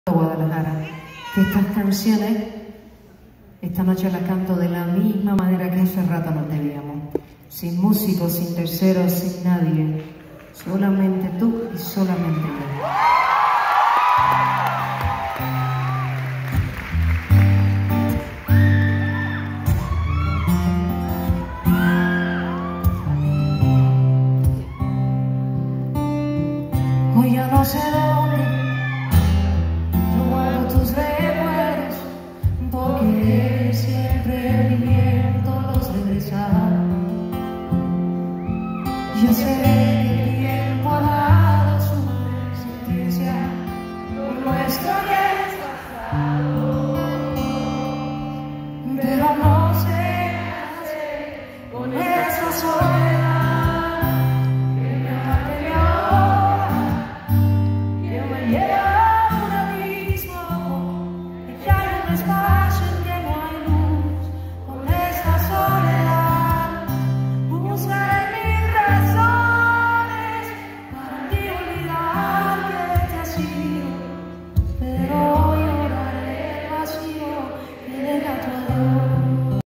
Guadalajara, que estas canciones esta noche las canto de la misma manera que hace rato nos debíamos, sin músicos, sin terceros, sin nadie, solamente tú y solamente yo.